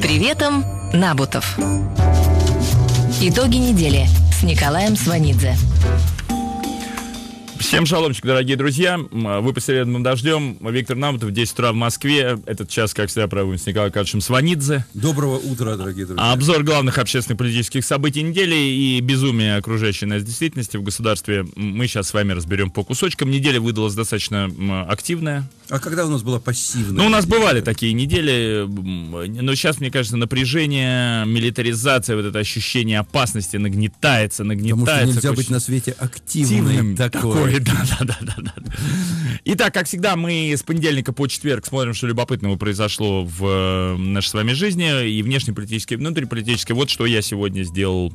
приветом, Набутов. Итоги недели с Николаем Сванидзе. Всем шаломчик, дорогие друзья. Выпуск «Серебряным дождем». Виктор Набутов, 10 утра в Москве. Этот час, как всегда, проводим с Николаем Карповичем Сванидзе. Доброго утра, дорогие друзья. Обзор главных общественных политических событий недели и безумие, окружающей нас действительности в государстве, мы сейчас с вами разберем по кусочкам. Неделя выдалась достаточно активная. А когда у нас была пассивная? Ну, у нас бывали такие недели, но сейчас, мне кажется, напряжение, милитаризация, вот это ощущение опасности нагнетается. Потому что нельзя быть на свете активным такой. Да. Итак, как всегда, мы с понедельника по четверг смотрим, что любопытного произошло в нашей с вами жизни, и внешнеполитической, и внутриполитической. Вот что я сегодня сделал,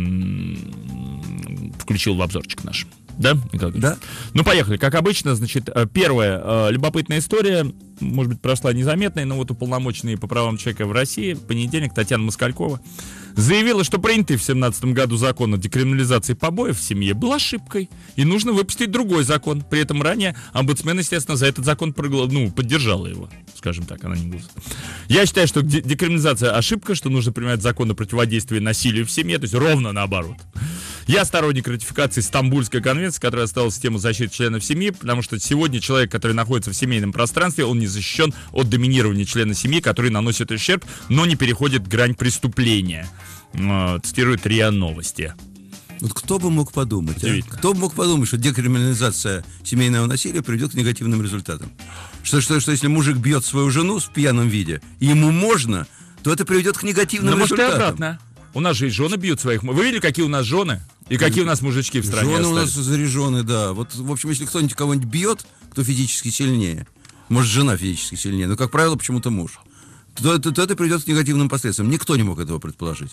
включил в обзорчик наш. Да? Да. Ну, поехали. Как обычно, значит, первая любопытная история, может быть, прошла незаметной, но вот уполномоченный по правам человека в России, в понедельник, Татьяна Москалькова заявила, что принятый в 2017 году закон о декриминализации побоев в семье был ошибкой, и нужно выпустить другой закон. При этом ранее омбудсмен, естественно, за этот закон поддержала его, скажем так, она не голосует. Я считаю, что декриминализация ошибка, что нужно принимать закон о противодействии насилию в семье, то есть ровно наоборот. Я сторонник ратификации Стамбульской конвенции, которая оставила систему защиты членов семьи, потому что сегодня человек, который находится в семейном пространстве, он не защищен от доминирования члена семьи, который наносит ущерб, но не переходит грань преступления. Цитирует РИА Новости. Вот кто бы мог подумать, Кто бы мог подумать, что декриминализация семейного насилия приведет к негативным результатам? Что если мужик бьет свою жену в пьяном виде, и ему можно, то это приведет к негативным результатам. Может, и обратно. У нас же и жены бьют своих. Вы видели, какие у нас жены? И какие у нас мужички в стране жены остались? у нас заряжены, да. Вот, в общем, если кто-нибудь кого-нибудь бьет, кто физически сильнее, может, жена физически сильнее, но, как правило, почему-то муж, то это приведет к негативным последствиям. Никто не мог этого предположить.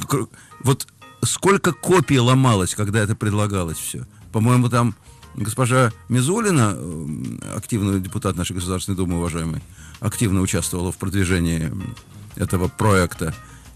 Вот сколько копий ломалось, когда это предлагалось все. По-моему, там госпожа Мизулина, активный депутат нашей Государственной Думы, уважаемый, активно участвовала в продвижении этого проекта.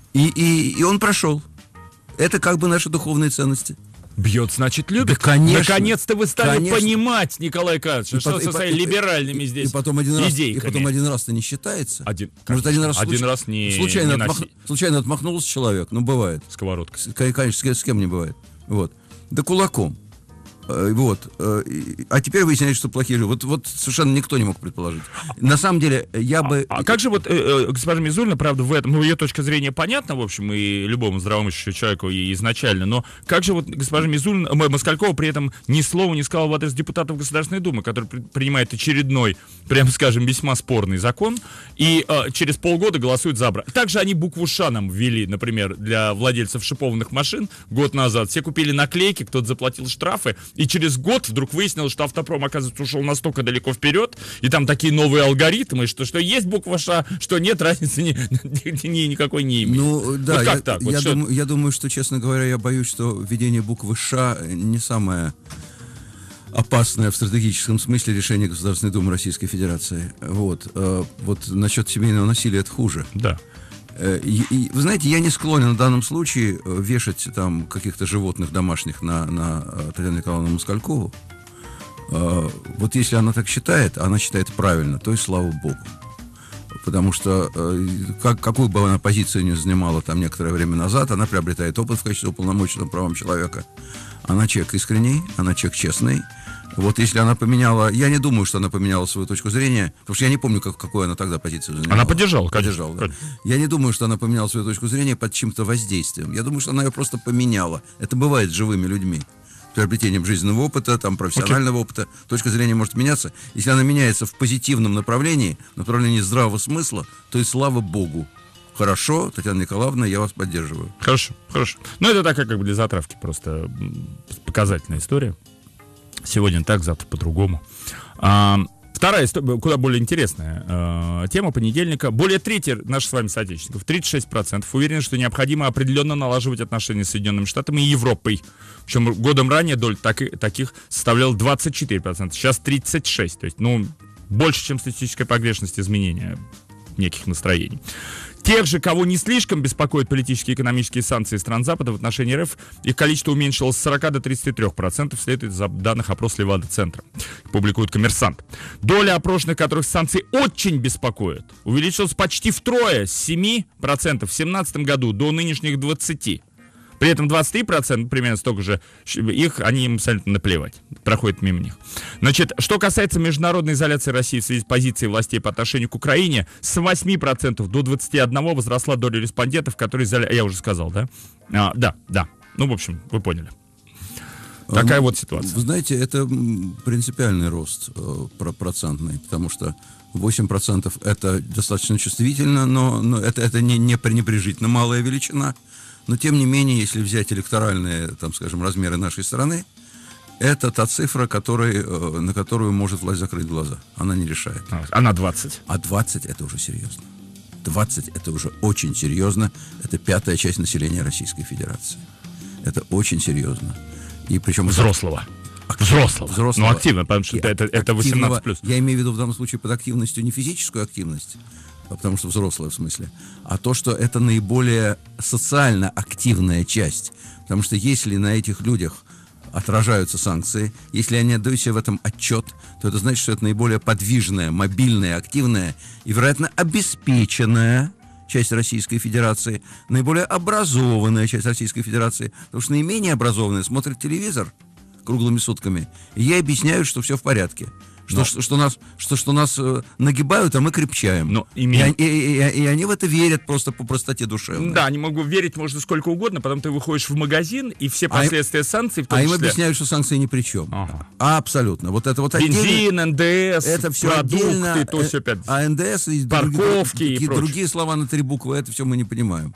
И он прошел. Это как бы наши духовные ценности. Бьет, значит, любит. Да, конечно. Наконец-то вы стали понимать, Николай Карлович, что со своими либеральными здесь идейками. И потом один раз-то не считается. Может, один раз не случайно отмахнулся человек. Ну, бывает. Сковородкой. Конечно, с кем не бывает. Вот. Да кулаком. Вот. А теперь выясняется, что плохие люди. Вот совершенно никто не мог предположить. На самом деле, я бы... А как же вот госпожа Мизулина, правда, в этом, ее точка зрения понятна, в общем, и любому здравомыслящему человеку и изначально, но как же вот госпожа Мизулина, Москалькова при этом ни слова не сказала в адрес депутатов Государственной Думы, который принимает очередной, прямо скажем, весьма спорный закон, и через полгода голосуют за брак. Также они букву «Ш» нам ввели, например, для владельцев шипованных машин год назад. Все купили наклейки, кто-то заплатил штрафы, и через год вдруг выяснилось, что автопром, оказывается, ушел настолько далеко вперед, и там такие новые алгоритмы, что есть буква «Ш», что нет, разницы никакой не имеет. Ну, да, вот как так? Я думаю, что, честно говоря, я боюсь, что введение буквы «Ш» не самое опасное в стратегическом смысле решение Государственной Думы Российской Федерации. Вот насчет семейного насилия это хуже. Да. И вы знаете, я не склонен в данном случае вешать там каких-то животных домашних на Татьяну Николаевну Москалькову. Вот если она так считает, она считает правильно, то и слава богу. Потому что какую бы она позицию ни занимала там некоторое время назад, она приобретает опыт в качестве уполномоченного правам человека. Она человек искренний, она человек честный. Вот если она поменяла... Я не думаю, что она поменяла свою точку зрения, потому что я не помню, какую она тогда позицию занимала. Она поддержала, конечно. Да. Я не думаю, что она поменяла свою точку зрения под чьим-то воздействием. Я думаю, что она ее просто поменяла. Это бывает с живыми людьми. Приобретением жизненного опыта, там, профессионального опыта. Точка зрения может меняться. Если она меняется в позитивном направлении здравого смысла, то и слава богу. Хорошо, Татьяна Николаевна, я вас поддерживаю. Хорошо. Ну, это такая как бы для затравки просто показательная история. Сегодня так, завтра по-другому. Вторая история, куда более интересная тема понедельника. Более трети наших с вами соотечественников, 36%, уверены, что необходимо определенно налаживать отношения с Соединенными Штатами и Европой. Причем годом ранее доля таких составляла 24%, сейчас 36%. То есть, больше, чем статистическая погрешность изменения неких настроений. Тех же, кого не слишком беспокоят политические и экономические санкции стран Запада в отношении РФ, их количество уменьшилось с 40 до 33%, следует из данных опроса Левада-центра. Публикует «Коммерсант». Доля опрошенных, которых санкции очень беспокоят, увеличилась почти втрое, с 7% в 2017 году до нынешних 20%. При этом 23%, примерно столько же, им абсолютно наплевать, проходит мимо них. Значит, что касается международной изоляции России в связи с позицией властей по отношению к Украине, с 8% до 21% возросла доля респондентов, которые я уже сказал, да? Да. Ну, в общем, вы поняли. Такая вот ситуация. Вы знаете, это принципиальный рост процентный, потому что 8% это достаточно чувствительно, но это не пренебрежительно малая величина. Но, тем не менее, если взять электоральные, там, скажем, размеры нашей страны, это та цифра, на которую может власть закрыть глаза. Она не решает. Она 20. А 20 это уже серьезно. 20 это уже очень серьезно. Это 5-я часть населения Российской Федерации. Это очень серьезно. И причем... Взрослого. Ну, активно, потому что это 18+. Я имею в виду в данном случае под активностью не физическую активность, потому что взрослая в смысле, а то, что это наиболее социально активная часть. Потому что если на этих людях отражаются санкции, если они отдают себе в этом отчет, то это значит, что это наиболее подвижная, мобильная, активная и, вероятно, обеспеченная часть Российской Федерации, наиболее образованная часть Российской Федерации. Потому что наименее образованные смотрят телевизор круглыми сутками, и ей объясняют, что все в порядке. Что нас нагибают, а мы крепчаем. И они в это верят просто по простоте душевной. Да, они могут верить, можно сколько угодно, потом ты выходишь в магазин, и все последствия санкций, в том числе... им объясняют, что санкции ни при чем. Ага. Абсолютно. Вот это вот бензин, НДС, это все продукты, отдельно, то все опять. А НДС и парковки и другие слова на 3 буквы, это все мы не понимаем.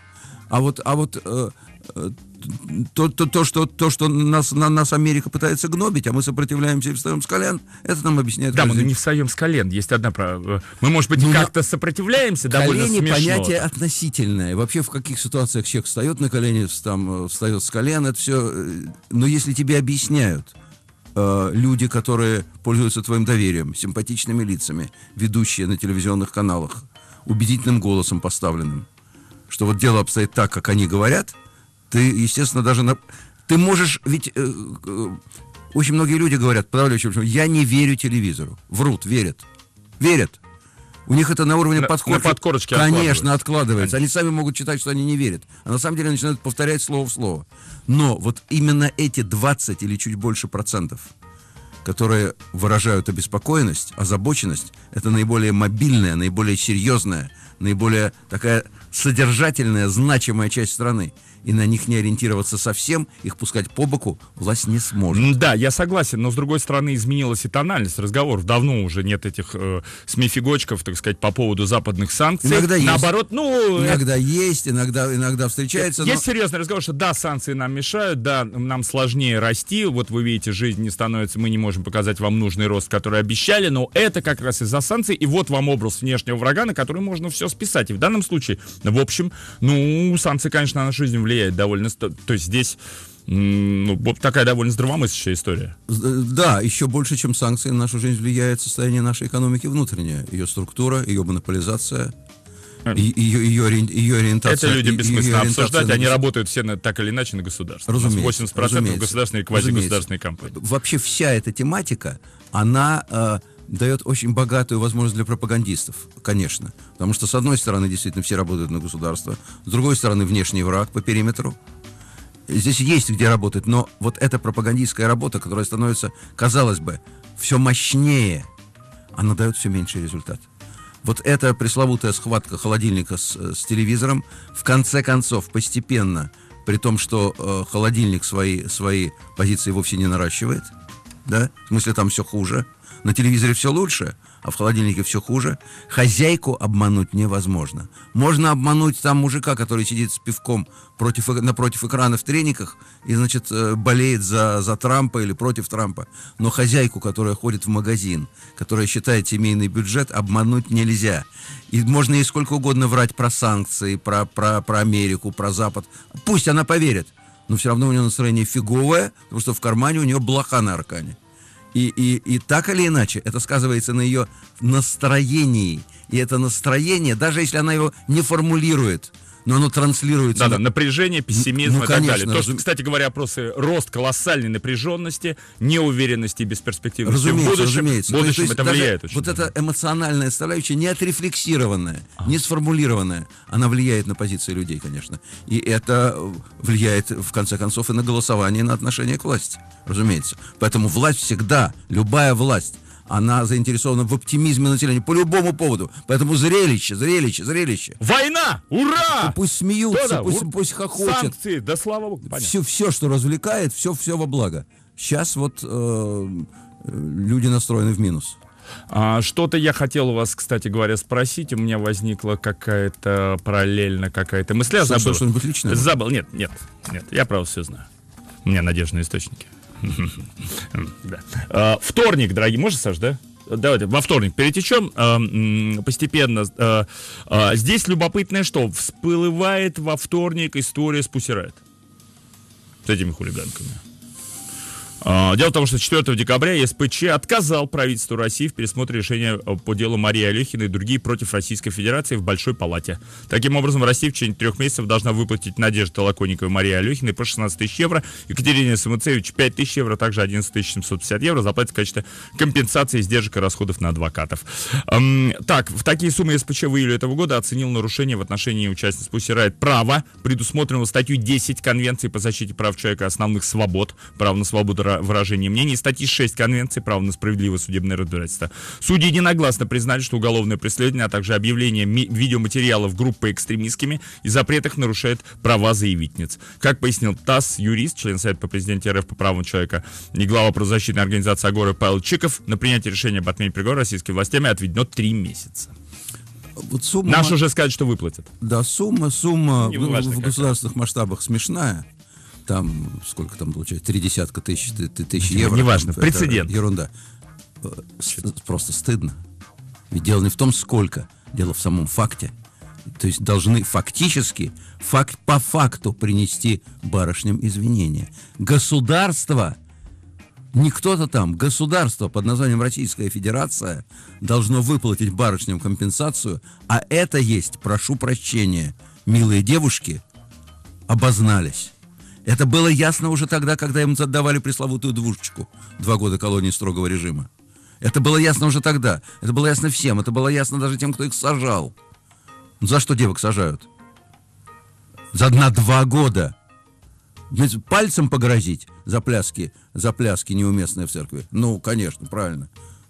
То, что нас Америка пытается гнобить, а мы сопротивляемся и встаем с колен, это нам объясняет. Да, мы не встаем с колен. Есть одна правда. Мы, может быть, как-то сопротивляемся, довольно смешно. Колени понятие относительное. Вообще, в каких ситуациях человек встает на колени, встает с колен, это все. Но если тебе объясняют люди, которые пользуются твоим доверием, симпатичными лицами, ведущие на телевизионных каналах, убедительным голосом поставленным, что вот дело обстоит так, как они говорят, ты, естественно, ты можешь... Ведь очень многие люди говорят, подавляющее большинство, я не верю телевизору. Врут, верят. У них это на уровне подкорочке. Конечно, откладывается. Они сами могут считать, что они не верят. А на самом деле начинают повторять слово в слово. Но вот именно эти 20 или чуть больше процентов, которые выражают обеспокоенность, озабоченность, это наиболее мобильная, наиболее серьезная, наиболее такая содержательная, значимая часть страны. И на них не ориентироваться совсем, их пускать по боку власть не сможет. Да, я согласен, но с другой стороны изменилась и тональность разговоров. Давно уже нет этих СМИ-фигочков, так сказать, по поводу западных санкций. Иногда наоборот, есть. Иногда встречается. Есть серьезный разговор, что да, санкции нам мешают, да, нам сложнее расти. Вот вы видите, жизнь не становится, мы не можем показать вам нужный рост, который обещали, но это как раз из-за санкций. И вот вам образ внешнего врага, на который можно все списать. И в данном случае, в общем, санкции, конечно, на нашу жизнь влияют довольно... То есть здесь вот такая довольно здравомыслящая история. Да, еще больше, чем санкции, на нашу жизнь влияет состояние нашей экономики внутреннее. Ее структура, ее монополизация, ее ориентация. Это люди бессмысленно обсуждать, они работают все так или иначе на государство. Разумеется. 80% государственные и квазигосударственные компании. Вообще вся эта тематика, она... дает очень богатую возможность для пропагандистов, конечно. Потому что, с одной стороны, действительно, все работают на государство, с другой стороны, внешний враг по периметру. Здесь есть где работать, но вот эта пропагандистская работа, которая становится, казалось бы, все мощнее, она дает все меньший результат. Вот эта пресловутая схватка холодильника с телевизором, в конце концов, постепенно, при том, что холодильник свои позиции вовсе не наращивает, да, в смысле, там все хуже, на телевизоре все лучше, а в холодильнике все хуже. Хозяйку обмануть невозможно. Можно обмануть там мужика, который сидит с пивком напротив экрана в трениках и, значит, болеет за Трампа или против Трампа. Но хозяйку, которая ходит в магазин, которая считает семейный бюджет, обмануть нельзя. И можно ей сколько угодно врать про санкции, про Америку, про Запад. Пусть она поверит, но все равно у нее настроение фиговое, потому что в кармане у нее блоха на аркане. И так или иначе, это сказывается на ее настроении. И это настроение, даже если она его не формулирует, но оно транслируется. Да, напряжение, пессимизм и так конечно, далее. То, кстати говоря, опросы рост колоссальной напряженности, неуверенности и бесперспективности в будущем. В будущем это влияет очень. Вот эта эмоциональная составляющая, не отрефлексированная, не сформулированная, она влияет на позиции людей, конечно. И это влияет, в конце концов, и на голосование, и на отношение к власти, разумеется. Поэтому власть всегда, любая власть, она заинтересована в оптимизме населения по любому поводу. Поэтому зрелище. Война! Ура! Пусть смеются, пусть хохочут. Санкции, да слава богу. Все, что развлекает, все во благо. Сейчас вот люди настроены в минус. Что-то я хотел у вас, кстати говоря, спросить. У меня возникла какая-то мысль. Я забыл. Что-нибудь личное? Забыл. Нет. Я, правда, все знаю. У меня надежные источники. Вторник, дорогие, можно, Саш, да? Давайте во вторник перетечем постепенно. Здесь любопытное, что всплывает во вторник история с Pussy Riot, с этими хулиганками. Дело в том, что 4 декабря ЕСПЧ отказал правительству России в пересмотре решения по делу Марии Алехиной и другие против Российской Федерации в Большой Палате. Таким образом, Россия в течение 3 месяцев должна выплатить Надежде Толоконниковой и Марии Алехиной по 16 тысяч евро, Екатерине Самуцевич 5 тысяч евро, также 11 750 евро заплатят в качестве компенсации издержек и расходов на адвокатов. Так, в такие суммы ЕСПЧ в июле этого года оценил нарушение в отношении участниц Pussy Riot права, предусмотренного статьей 10 Конвенции по защите прав человека и основных свобод, право на свободу выражения мнений, статьи 6 Конвенции «Право на справедливое судебное разбирательство». Судьи единогласно признали, что уголовное преследование, а также объявление видеоматериалов группы экстремистскими и запрет их нарушает права заявительниц. Как пояснил ТАСС юрист, член Совета по президенте РФ по правам человека и глава правозащитной организации «Агора» Павел Чиков, на принятие решения об отмене приговора российскими властями отведено 3 месяца. Вот сумма... Наш уже сказать, что выплатят. Да, сумма в государственных масштабах смешная. Там, сколько там получается, 30 тысяч евро. Неважно, прецедент. Ерунда. Просто стыдно. Ведь дело не в том, сколько. Дело в самом факте. То есть должны фактически, по факту принести барышням извинения. Государство, не кто-то там, государство под названием Российская Федерация должно выплатить барышням компенсацию, а это есть, прошу прощения, милые девушки, обознались. Это было ясно уже тогда, когда им отдавали пресловутую двушечку. 2 года колонии строгого режима. Это было ясно уже тогда. Это было ясно всем. Это было ясно даже тем, кто их сажал. За что девок сажают? На 2 года. Пальцем погрозить за пляски неуместные в церкви. Ну, конечно, правильно.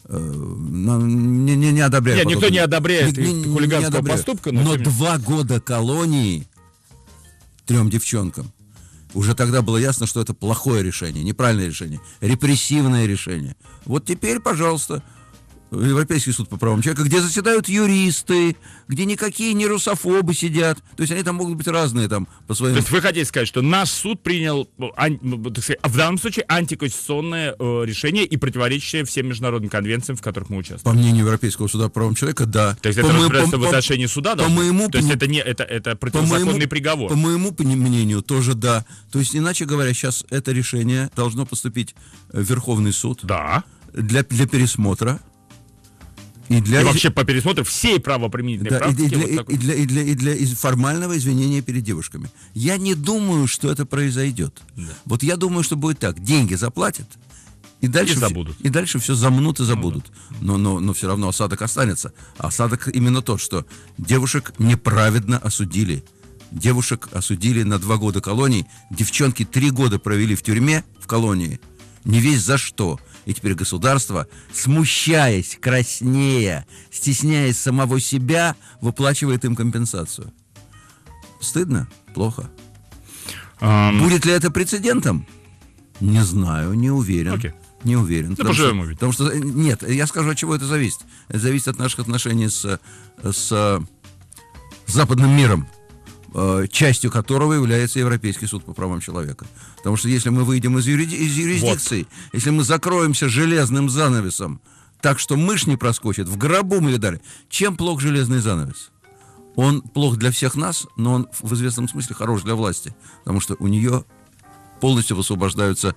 Не одобряю. Нет, никто не одобряет хулиганского поступка. Но 2 года колонии 3 девчонкам. Уже тогда было ясно, что это плохое решение, неправильное решение, репрессивное решение. Вот теперь, пожалуйста, Европейский суд по правам человека, где заседают юристы, где никакие не русофобы сидят. То есть они там могут быть разные там по своим... То есть вы хотите сказать, что наш суд принял, в данном случае, антиконституционное решение и противоречащее всем международным конвенциям, в которых мы участвуем? По мнению Европейского суда по правам человека, да. То есть это разбирательство в отношении суда? То есть это противозаконный приговор? По моему мнению, тоже да. То есть, иначе говоря, сейчас это решение должно поступить в Верховный суд. Да. Для пересмотра. И вообще по пересмотру всей правоприменительной практики. И для формального извинения перед девушками. Я не думаю, что это произойдет. Да. Вот я думаю, что будет так. Деньги заплатят, и дальше забудут. И дальше все замнут и забудут. Но все равно осадок останется. А осадок именно тот, что девушек неправедно осудили. Девушек осудили на 2 года колонии. Девчонки 3 года провели в тюрьме, в колонии. Не весь за что. И теперь государство, смущаясь, краснея, стесняясь самого себя, выплачивает им компенсацию. Стыдно? Плохо. Будет ли это прецедентом? Не знаю, не уверен. Okay. Не уверен. Потому что, нет, я скажу, от чего это зависит. Это зависит от наших отношений с западным миром, частью которого является Европейский суд по правам человека. Потому что если мы выйдем из юрисдикции, если мы закроемся железным занавесом, так что мышь не проскочит, в гробу мы видали. Чем плох железный занавес? Он плох для всех нас, но он в известном смысле хорош для власти, потому что у нее полностью высвобождаются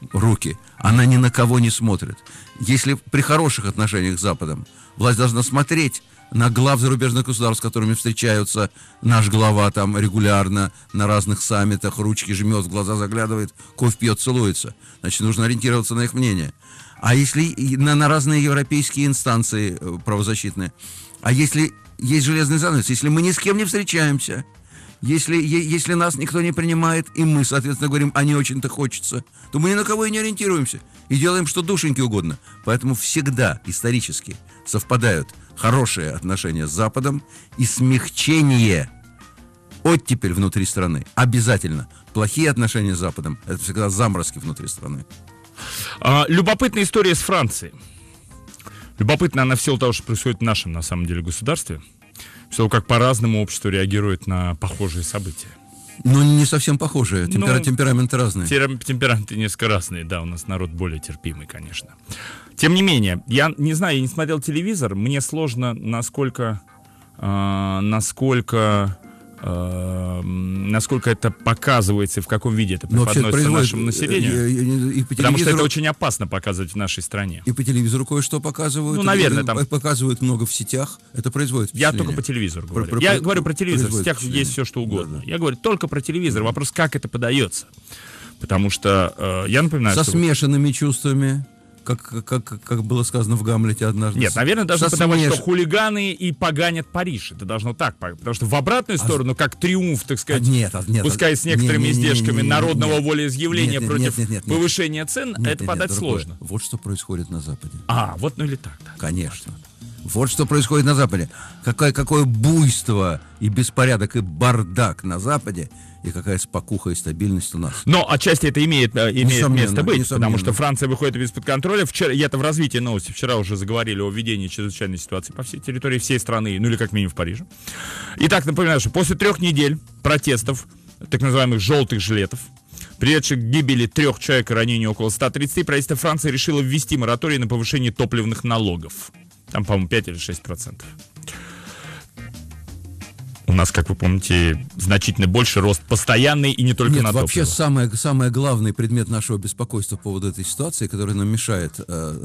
руки. Она ни на кого не смотрит. Если при хороших отношениях с Западом власть должна смотреть на глав зарубежных государств, с которыми встречаются наш глава там регулярно на разных саммитах, ручки жмет, в глаза заглядывает, кофе пьет, целуется. Значит, нужно ориентироваться на их мнение. А если на разные европейские инстанции правозащитные, а если есть железный занавес, если мы ни с кем не встречаемся, если нас никто не принимает, и мы, соответственно, говорим, а не очень-то хочется, то мы ни на кого и не ориентируемся. И делаем, что душеньке угодно. Поэтому всегда исторически совпадают хорошие отношения с Западом и смягчение, оттепель внутри страны. Обязательно. Плохие отношения с Западом — это всегда заморозки внутри страны. Любопытная история с Францией. Любопытна она в силу того, что происходит в нашем, на самом деле, государстве. В силу, как по-разному общество реагирует на похожие события. Ну, не совсем похожие. Темпераменты разные. Темпераменты несколько разные, да. У нас народ более терпимый, конечно. Тем не менее, я не знаю, я не смотрел телевизор. Мне сложно, насколько это показывается, в каком виде это преподносится нашему населению. Потому что это очень опасно показывать в нашей стране. И по телевизору кое-что показывают. Ну, наверное, там показывают много в сетях. Это производит впечатление. Я только по телевизору говорю. Я говорю про телевизор. В сетях есть все, что угодно. Да. Я говорю только про телевизор. Вопрос, как это подается. Потому что, я напоминаю, со смешанными чувствами. Как было сказано в Гамлете однажды. Нет, наверное, должно потому что хулиганы и поганят Париж. Это должно так, потому что в обратную сторону, как триумф, так сказать, пускай с некоторыми издержками народного волеизъявления против повышения цен, это подать сложно. Вот что происходит на Западе. Вот ну или так. Да. Конечно. Вот что происходит на Западе. Какое буйство и беспорядок и бардак на Западе, и какая спокуха и стабильность у нас. Но отчасти это имеет место быть, потому что Франция выходит из-под контроля. Вчера, и это в развитии новости, вчера уже заговорили о введении чрезвычайной ситуации по всей территории всей страны, ну или как минимум в Париже. Итак, напоминаю, что после 3 недель протестов, так называемых желтых жилетов, приведших к гибели 3 человек и ранению около 130, правительство Франции решило ввести мораторий на повышение топливных налогов. Там, по-моему, 5 или 6%. У нас, как вы помните, значительно больше рост постоянный и не только на топливо. Вообще самый главный предмет нашего беспокойства по поводу этой ситуации, который нам мешает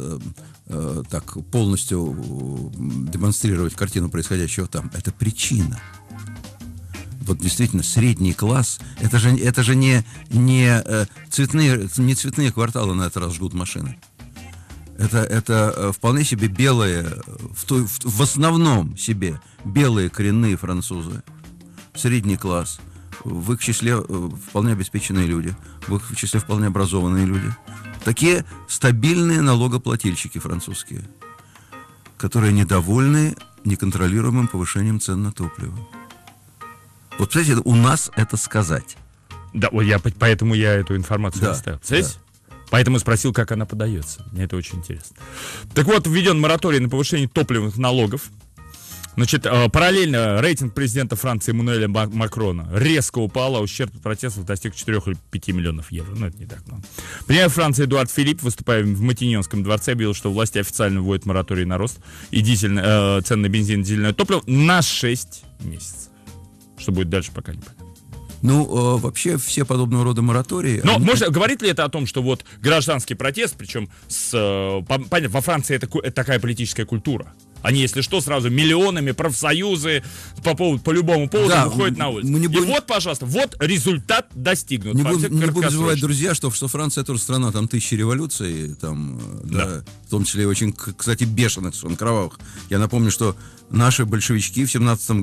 так полностью демонстрировать картину происходящего там, это причина. Вот действительно, средний класс, это же не цветные кварталы на этот раз жгут машины. Это вполне себе белые, в основном себе белые коренные французы, средний класс, в их числе вполне обеспеченные люди, в их числе вполне образованные люди. Такие стабильные налогоплательщики французские, которые недовольны неконтролируемым повышением цен на топливо. Вот, представляете, у нас это сказать. Да, поэтому я эту информацию оставил. Представляете? Да. Поэтому спросил, как она подается. Мне это очень интересно. Так вот, введен мораторий на повышение топливных налогов. Значит, параллельно рейтинг президента Франции Эммануэля Макрона резко упал, а ущерб от протестов достиг 4 или 5 миллионов евро. Ну, это не так много. Премьер Франции Эдуард Филипп, выступая в Матиньонском дворце, объявил, что власти официально вводят мораторий на рост и цен на бензин и дизельное топливо на 6 месяцев. Что будет дальше, пока не понятно. Ну, вообще все подобного рода моратории... Но говорит ли это о том, что вот гражданский протест, причем понятно, во Франции это такая политическая культура. Они, если что, сразу миллионами профсоюзы по любому поводу выходят на улицу. И вот, пожалуйста, вот результат достигнут. Не будем забывать, друзья, что Франция тоже страна, там 1000 революций, там, да, в том числе очень, кстати, бешеных, кровавых. Я напомню, что наши большевички в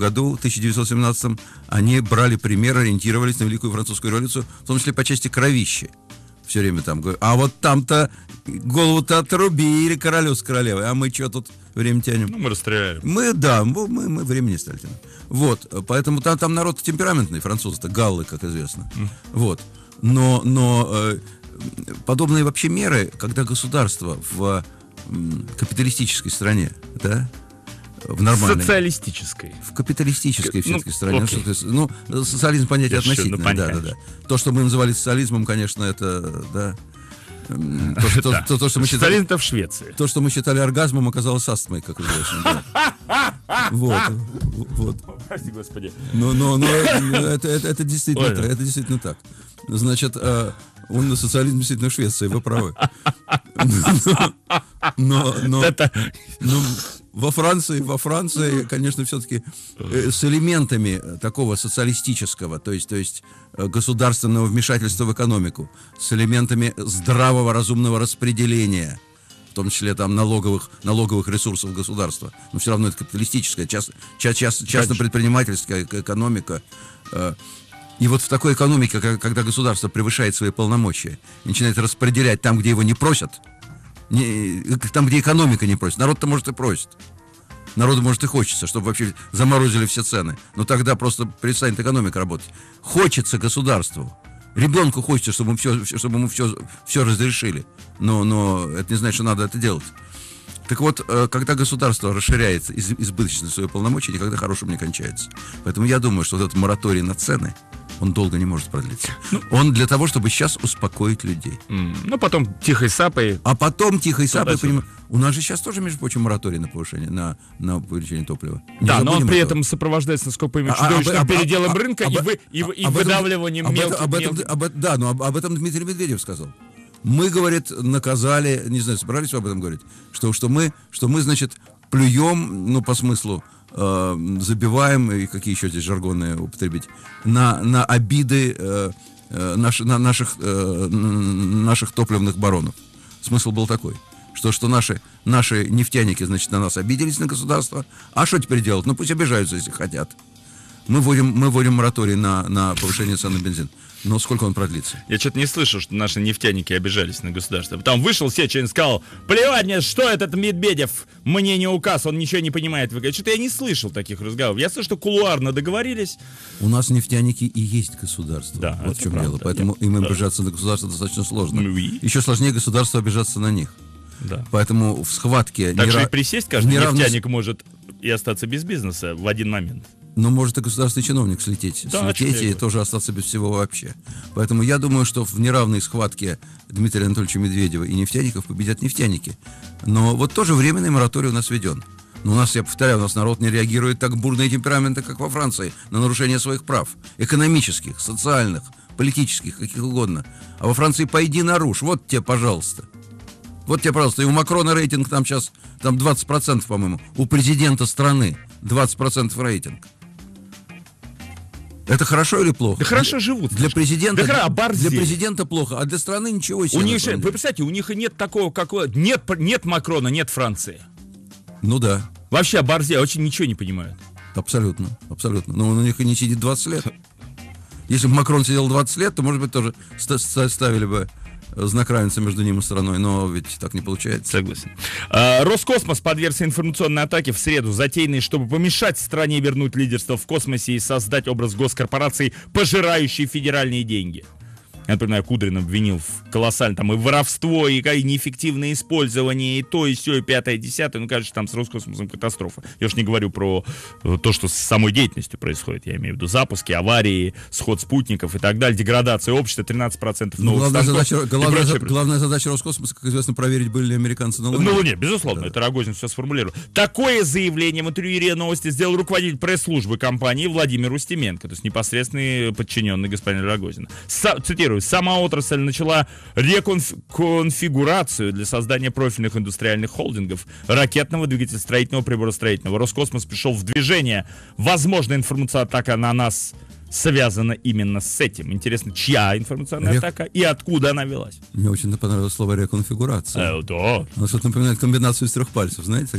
1917, они брали пример, ориентировались на Великую Французскую революцию, в том числе по части кровищи. Все время там говорят, а вот там-то голову-то отрубили королю с королевой, а мы что тут время тянем? Ну, мы расстреляли. Мы времени стали тянуть. Вот, поэтому там народ темпераментный, французы-то, галлы, как известно. Вот, но подобные вообще меры, когда государство в капиталистической стране, да, в нормальной. Социалистической. В капиталистической все-таки стране. Социализм понятие относительное. Да. То, что мы называли социализмом, конечно, это, да. То, что мы считали... Социализм-то в Швеции. То, что мы считали оргазмом, оказалось астмой, как известно. Вот. Прости, господи. Но это действительно так. Значит, он социализм действительно в Швеции, вы правы. Но во Франции, конечно, все-таки с элементами такого социалистического, то есть государственного вмешательства в экономику, с элементами здравого, разумного распределения, в том числе там налоговых ресурсов государства. Но все равно это капиталистическая, частно-предпринимательская экономика. И вот в такой экономике, когда государство превышает свои полномочия, начинает распределять там, где его не просят, там, где экономика не просит. Народ-то, может, и просит. Народу, может, и хочется, чтобы вообще заморозили все цены. Но тогда просто перестанет экономика работать. Хочется государству. Ребенку хочется, чтобы ему все разрешили. Но это не значит, что надо это делать. Так вот, когда государство расширяется избыточно свои полномочия, никогда хорошим не кончается. Поэтому я думаю, что вот этот мораторий на цены, он долго не может продлиться. Он для того, чтобы сейчас успокоить людей. Ну, потом тихой сапой. А потом тихой сапой, у нас же сейчас тоже, между прочим, мораторий на повышение, на увеличение топлива. Да, но он при этом сопровождается, насколько я понимаю, чудовищным переделом рынка и выдавливанием мелких. Да, но об этом Дмитрий Медведев сказал. Мы, говорит, наказали, не знаю, собрались об этом говорить, что мы, значит, плюем, ну, по смыслу, забиваем, и какие еще здесь жаргонные употребить, на обиды наших топливных баронов. Смысл был такой, что наши нефтяники, значит, на нас обиделись, на государство, а что теперь делать? Ну, пусть обижаются, если хотят. Мы вводим мораторий на повышение цен на бензин. Но сколько он продлится? Я что-то не слышал, что наши нефтяники обижались на государство. Там вышел Сечин и сказал: плевать мне, что этот Медведев, мне не указ, он ничего не понимает. Что-то я не слышал таких разговоров. Я слышу, что кулуарно договорились. У нас нефтяники и есть государство. Да, вот в чем дело. Поэтому им обижаться на государство достаточно сложно. Еще сложнее государству обижаться на них. Да. Поэтому в схватке... Так же и присесть каждый нефтяник может и остаться без бизнеса в один момент. Но может и государственный чиновник слететь и тоже остаться без всего вообще. Поэтому я думаю, что в неравной схватке Дмитрия Анатольевича Медведева и нефтяников победят нефтяники. Но вот тоже временный мораторий у нас введен. Но у нас, я повторяю, у нас народ не реагирует так бурно и темпераментно, как во Франции, на нарушение своих прав. Экономических, социальных, политических, каких угодно. А во Франции пойди нарушь. Вот тебе, пожалуйста. Вот тебе, пожалуйста. И у Макрона рейтинг там сейчас 20%, по-моему. У президента страны 20% рейтинг. Это хорошо или плохо? Да хорошо живут. Для президента, для президента плохо, а для страны ничего себе. У них, вы представляете, у них и нет такого, нет Макрона, нет Франции. Ну да. Вообще оборзели, очень ничего не понимают. Абсолютно. Но он у них и не сидит 20 лет. Если бы Макрон сидел 20 лет, то, может быть, тоже ставили бы знак равенства между ним и страной, но ведь так не получается. Согласен. Роскосмос подвергся информационной атаке в среду, затеянной, чтобы помешать стране вернуть лидерство в космосе и создать образ госкорпорации, пожирающей федеральные деньги. Я напоминаю, Кудрин обвинил в колоссальном там и воровство, и неэффективное использование, и то, и сё, и пятое, и десятое. Ну, кажется, там с Роскосмосом катастрофа. Я уж не говорю про то, что с самой деятельностью происходит. Я имею в виду запуски, аварии, сход спутников и так далее, деградация общества, 13% новых станков. Главная задача Роскосмоса, как известно, проверить, были ли американцы на Луне. На Луне, безусловно. Да. Это Рогозин все сформулировал. Такое заявление в интервью РИА Новости сделал руководитель пресс-службы компании Владимир Устименко, то есть непосредственный подчиненный господина Рогозина. Цитирую: сама отрасль начала реконфигурацию для создания профильных индустриальных холдингов ракетного, двигателестроительного, приборостроительного. Роскосмос пришел в движение. Возможно, информационная атака на нас связана именно с этим. Интересно, чья информационная атака и откуда она велась? Мне очень понравилось слово реконфигурация. Да. Оно что-то напоминает комбинацию из 3 пальцев, знаете?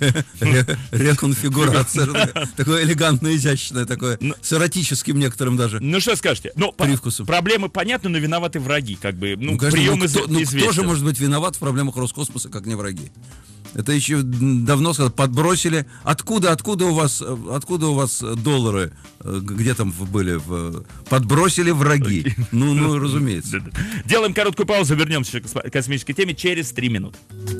Реконфигурация. Такое элегантное, изящное, такое с эротическим некоторым даже. Ну что скажете? Привкусом. Проблемы понятны, но виноваты враги. Прием известен. Кто же может быть виноват в проблемах Роскосмоса, как не враги? Это еще давно сказали, подбросили. Откуда у вас доллары, где там были? Подбросили враги. Ну, разумеется. Делаем короткую паузу, вернемся к космической теме через 3 минуты.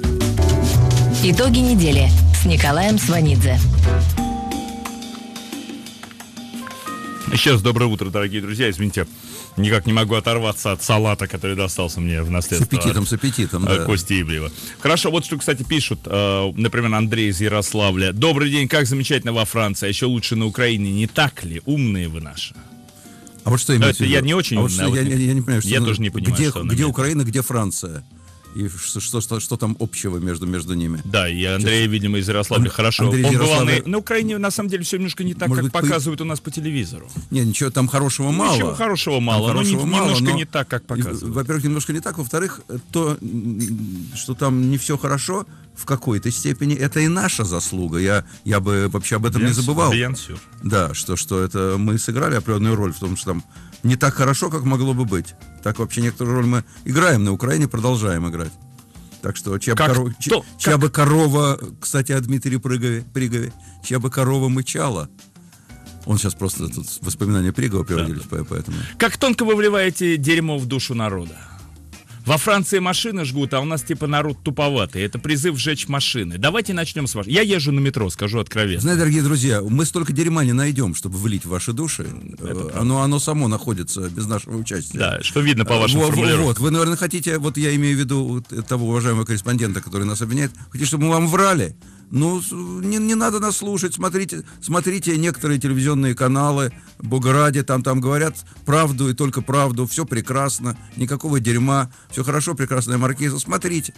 Итоги недели с Николаем Сванидзе. Еще раз доброе утро, дорогие друзья. Извините, никак не могу оторваться от салата, который достался мне в наследство. С аппетитом, да. Кости Ивлеева. Хорошо, вот что, кстати, пишут, например, Андрей из Ярославля. Добрый день, как замечательно во Франции, а еще лучше на Украине, не так ли? Умные вы наши. А вот что имеется в виду? Я не очень умный. Я не понимаю, что я тоже не понимаю, где Украина, где Франция? И что там общего между ними? Да, и Андрей, видимо, из Ярославля хорошо. Он бывал на Украине, на самом деле, все немножко не так, как показывают у нас по телевизору. Не, ничего там хорошего мало. Ничего хорошего мало, но немножко не так, как показывают. Во-первых, немножко не так. Во-вторых, то, что там не все хорошо, в какой-то степени это и наша заслуга. Я бы вообще об этом не забывал. Да, что это мы сыграли определенную роль в том, что там не так хорошо, как могло бы быть. Так вообще некоторую роль мы играем на Украине, продолжаем играть. Так что чья бы корова, кстати, о Дмитрии Пригове, чья бы корова мычала. Он сейчас просто тут воспоминания Пригова приводились, да. Поэтому. Как тонко вы вливаете дерьмо в душу народа? Во Франции машины жгут, а у нас типа народ туповатый. Это призыв сжечь машины. Давайте начнем с вашей. Я езжу на метро, скажу откровенно. Знаете, дорогие друзья, мы столько дерьма не найдем, чтобы влить в ваши души. Оно само находится без нашего участия. Да, что видно по вашим формулировкам. Вот, вы, наверное, хотите, вот я имею в виду того уважаемого корреспондента, который нас обвиняет, хотите, чтобы мы вам врали? Ну, не надо нас слушать, смотрите некоторые телевизионные каналы, Бога ради, там говорят правду и только правду, все прекрасно, никакого дерьма, все хорошо, прекрасная маркиза, смотрите.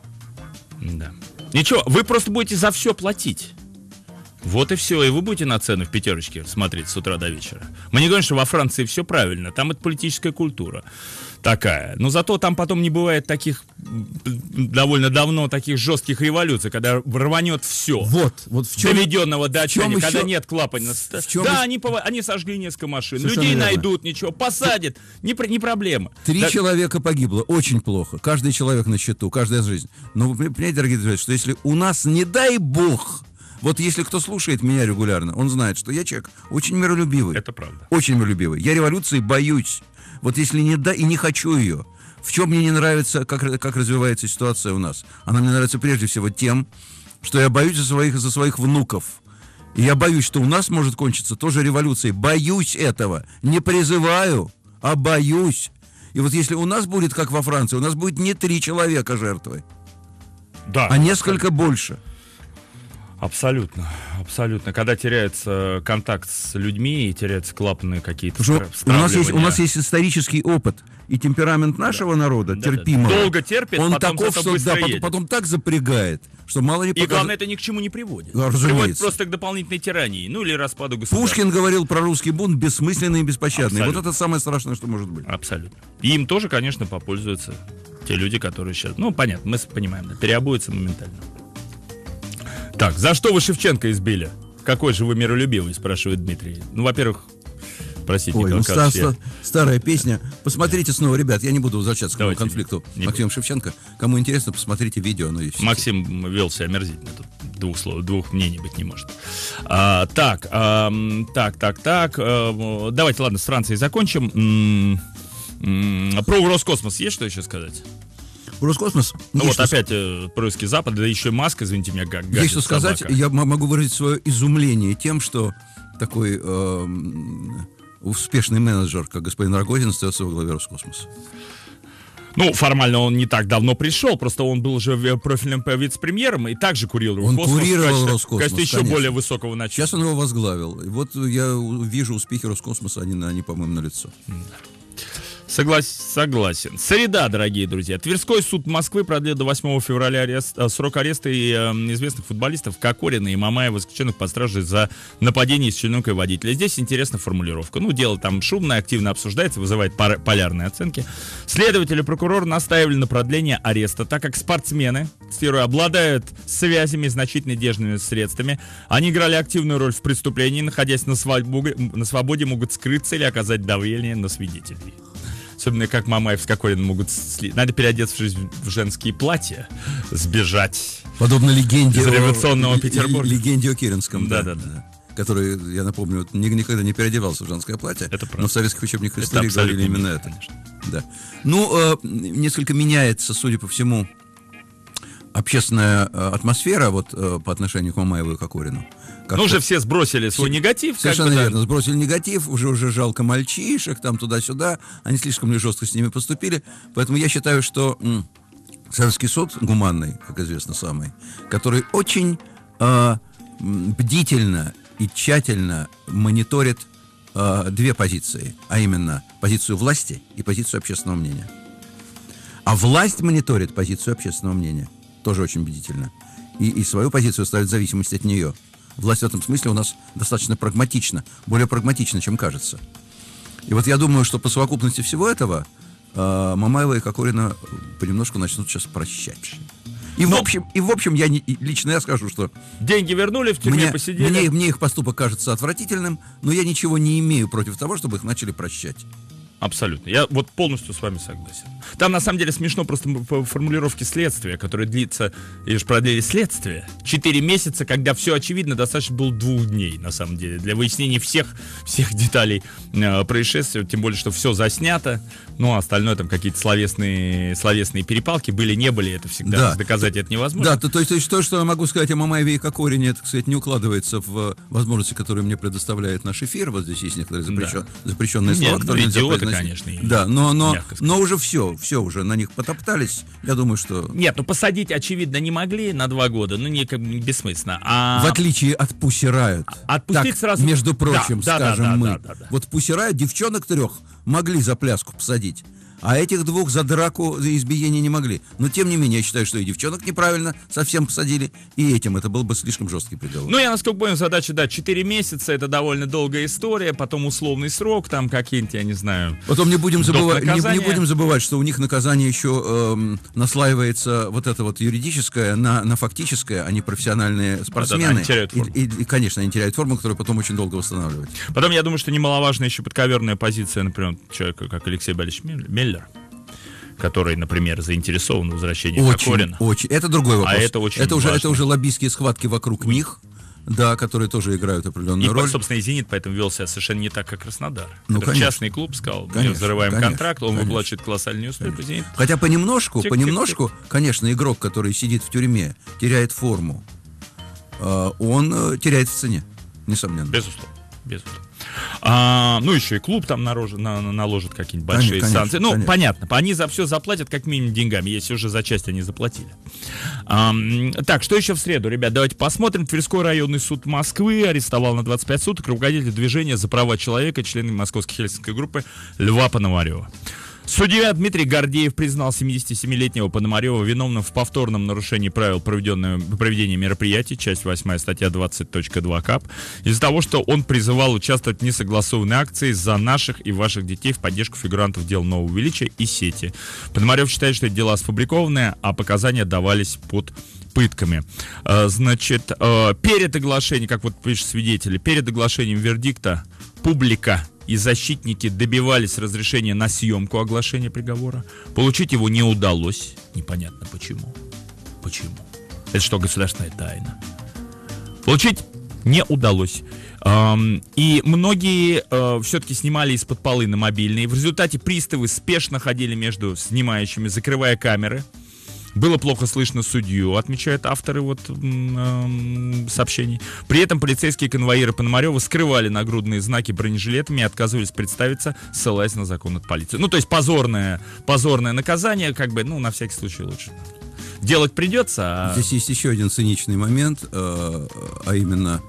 Да. Ничего, вы просто будете за все платить. Вот и все, и вы будете на цену в пятерочке смотреть с утра до вечера. Мы не говорим, что во Франции все правильно, там это политическая культура такая. Но зато там потом не бывает таких, довольно давно, таких жестких революций, когда рванет все. Вот в чем, доведенного до отчаяния, когда нет клапана. Да, они сожгли несколько машин. Совершенно людей верно. Найдут, ничего, посадят, не проблема. 3 человека погибло, очень плохо. Каждый человек на счету, каждая жизнь. Но вы понимаете, дорогие друзья, что если у нас, не дай бог, вот если кто слушает меня регулярно, он знает, что я человек очень миролюбивый. Это правда. Очень миролюбивый. Я революции боюсь. Вот если не и не хочу ее. В чем мне не нравится, как развивается ситуация у нас? Она мне нравится прежде всего тем, что я боюсь за своих внуков. И я боюсь, что у нас может кончиться тоже революцией. Боюсь этого. Не призываю, а боюсь. И вот если у нас будет, как во Франции, у нас будет не 3 человека жертвой, да, а несколько больше. Абсолютно. Когда теряется контакт с людьми и теряются клапаны какие-то. У нас есть исторический опыт и темперамент нашего народа терпимого. Долго терпит, он потом таков, что потом так запрягает, что мало ли. И главное, это ни к чему не приводит. Приводит просто к дополнительной тирании, или распаду государства. Пушкин говорил про русский бунт бессмысленный и беспощадный. Абсолютно. Вот это самое страшное, что может быть. Абсолютно. И им тоже, конечно, попользуются те люди, которые сейчас. Понятно, мы понимаем, переобуются моментально. Так, за что вы Шевченко избили? Какой же вы миролюбивый, спрашивает Дмитрий. Во-первых, простите, старая песня. Посмотрите снова, ребят, я не буду возвращаться к конфликту Максима Шевченко. Кому интересно, посмотрите видео. Оно есть. Максим вел себя омерзительно. Тут двух мнений быть не может. Так. Давайте, ладно, с Францией закончим. Про Роскосмос есть что еще сказать? Роскосмос. Опять происки Запада, да еще и Маск, извините меня, как гадит. Есть что сказать, я могу выразить свое изумление тем, что такой успешный менеджер, как господин Рогозин, остается во главе Роскосмоса. Формально он не так давно пришел, просто он был уже профильным вице-премьером и также курил Роскосмос. Он курировал Роскосмос, в качестве еще более высокого начала. Сейчас он его возглавил. И вот я вижу успехи Роскосмоса, они по-моему, налицо. Согласен. Среда, дорогие друзья. Тверской суд Москвы продлил до 8 февраля срок ареста известных футболистов Кокорина и Мамаева, заключенных под стражей за нападение с членкой водителя. Здесь интересна формулировка. Дело там шумное, активно обсуждается, вызывает полярные оценки. Следователи и прокурор настаивали на продлении ареста, так как спортсмены, цитирую, обладают связями и значительно денежными средствами. Они играли активную роль в преступлении, находясь на свободе, могут скрыться или оказать давление на свидетелей. Особенно как Мамаев с Кокориным могут... Надо переодеться в женские платья, сбежать. Подобно легенде из революционного Петербурга. Легенде о Керенском, да. Который, я напомню, никогда не переодевался в женское платье. Это правда. Но в советских учебниках истории говорили именно это. Конечно. Да. Несколько меняется, судя по всему, общественная атмосфера вот по отношению к Мамаеву и Кокорину. Ну, уже все сбросили свой негатив. Совершенно верно, сбросили негатив, уже жалко мальчишек, там туда-сюда, они слишком ли жестко с ними поступили, поэтому я считаю, что Советский суд, гуманный, как известно, самый, который очень бдительно и тщательно мониторит две позиции, а именно позицию власти и позицию общественного мнения. А власть мониторит позицию общественного мнения, тоже очень бдительно, и свою позицию ставит в зависимости от нее. Власть в этом смысле у нас достаточно прагматична, более прагматична, чем кажется. И вот я думаю, что по совокупности всего этого Мамаева и Кокорина понемножку начнут сейчас прощать. И в общем, лично я скажу, что... Деньги вернули, в тюрьме посидели. Мне их поступок кажется отвратительным, но я ничего не имею против того, чтобы их начали прощать. Абсолютно. Я вот полностью с вами согласен. Там, на самом деле, смешно просто по формулировке следствия, которое длится, и уж продлили следствие, 4 месяца, когда все очевидно, достаточно было 2 дней, на самом деле, для выяснения всех деталей происшествия, тем более, что все заснято, ну, а остальное, там, какие-то словесные перепалки были, не были, это всегда доказать это невозможно. Да, то есть то, что я могу сказать о Мамаеве и Кокорине, это, кстати, не укладывается в возможности, которые мне предоставляет наш эфир, вот здесь есть некоторые запрещенные слова, которые нельзя произносить. Конечно. Да, но уже все уже на них потоптались. Я думаю, что... Нет, посадить, очевидно, не могли на 2 года, бессмысленно. В отличие от Pussy Riot. Отпустить так, сразу... между прочим, скажем мы. Да. Вот Pussy Riot девчонок 3 могли за пляску посадить. А этих 2 за драку, за избиение не могли. Но, тем не менее, я считаю, что и девчонок неправильно совсем посадили, и этим это был бы слишком жесткий приговор. Ну, я, насколько понял, задача, 4 месяца, это довольно долгая история, потом условный срок, там какие-нибудь, я не знаю... Потом не будем забывать, что у них наказание еще наслаивается вот это вот юридическое на фактическое, они профессиональные спортсмены. Они теряют форму. И, конечно, они теряют форму, которую потом очень долго восстанавливать. Потом, я думаю, что немаловажная еще подковерная позиция, например, человека, как Алексей Борисович Меллер, который, например, заинтересован в возвращении Кокорина. Очень. Это другой вопрос. А это очень важно. Это уже лоббистские схватки вокруг них, да, которые тоже играют определенную роль. И, собственно, и «Зенит» поэтому вел себя совершенно не так, как Краснодар. Ну, частный клуб сказал, мы взрываем контракт, он выплачивает колоссальную неустойку, «Зенит». Хотя понемножку, конечно, игрок, который сидит в тюрьме, теряет форму, он теряет в цене, несомненно. Безусловно. Ну, еще и клуб там наложит какие-нибудь большие санкции. Ну, конечно. Понятно, они за все заплатят как минимум деньгами, если уже за часть они заплатили. Так, что еще в среду, ребят, давайте посмотрим. Тверской районный суд Москвы арестовал на 25 суток руководителя движения за права человека, члена московской хельсинской группы Льва Пономарева. Судья Дмитрий Гордеев признал 77-летнего Пономарева виновным в повторном нарушении правил проведения мероприятий, часть 8, статья 20.2 КАП, из-за того, что он призывал участвовать в несогласованной акции «За наших и ваших детей» в поддержку фигурантов дел Нового Величия и сети. Пономарев считает, что это дела сфабрикованные, а показания давались под пытками. Значит, перед оглашением, как вот пишут свидетели, перед оглашением вердикта публика и защитники добивались разрешения на съемку оглашения приговора. Получить его не удалось. Непонятно почему. Почему? Это что, государственная тайна? Получить не удалось. И многие все-таки снимали из-под полы на мобильные. В результате приставы спешно ходили между снимающими, закрывая камеры. Было плохо слышно судью, отмечают авторы сообщений. При этом полицейские конвоиры Пономарева скрывали нагрудные знаки бронежилетами и отказывались представиться, ссылаясь на закон от полиции. Ну, то есть позорное наказание, на всякий случай лучше. Делать придется. Здесь есть еще один циничный момент, а именно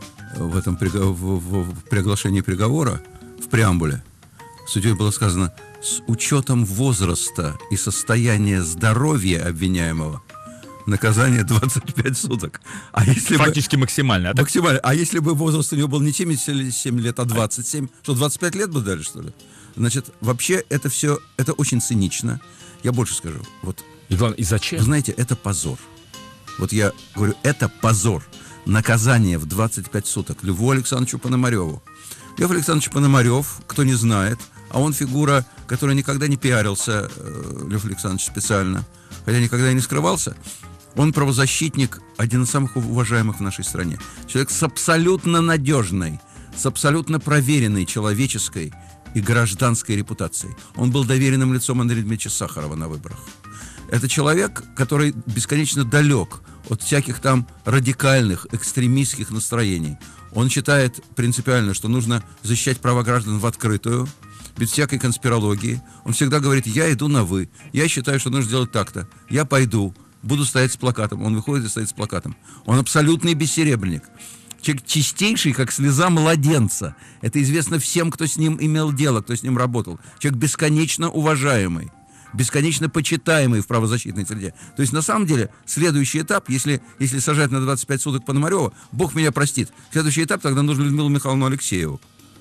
при оглашении приговора, в преамбуле, судьей было сказано: с учетом возраста и состояния здоровья обвиняемого наказание 25 суток. Фактически максимально. Максимально. А если бы возраст у него был не 77 лет, а 27, что 25 лет бы дали, что ли? Значит, вообще это все, это очень цинично. Я больше скажу. И зачем? Вы знаете, это позор. Вот я говорю, это позор. Наказание в 25 суток Льву Александровичу Пономареву. Лев Александрович Пономарев, кто не знает, а он фигура, которая никогда не пиарился, Лев Александрович, специально, хотя никогда и не скрывался. Он правозащитник, один из самых уважаемых в нашей стране. Человек с абсолютно надежной, с абсолютно проверенной человеческой и гражданской репутацией. Он был доверенным лицом Андрея Дмитриевича Сахарова на выборах. Это человек, который бесконечно далек от всяких там радикальных, экстремистских настроений. Он считает принципиально, что нужно защищать права граждан в открытую, без всякой конспирологии. Он всегда говорит: я иду на «вы», я считаю, что нужно сделать так-то, я пойду, буду стоять с плакатом. Он выходит и стоит с плакатом. Он абсолютный бессеребренник. Человек чистейший, как слеза младенца. Это известно всем, кто с ним имел дело, кто с ним работал. Человек бесконечно уважаемый, бесконечно почитаемый в правозащитной среде. То есть, на самом деле, следующий этап, если сажать на 25 суток Пономарева, Бог меня простит. Следующий этап тогда нужно Людмилу Михайловну Алексееву.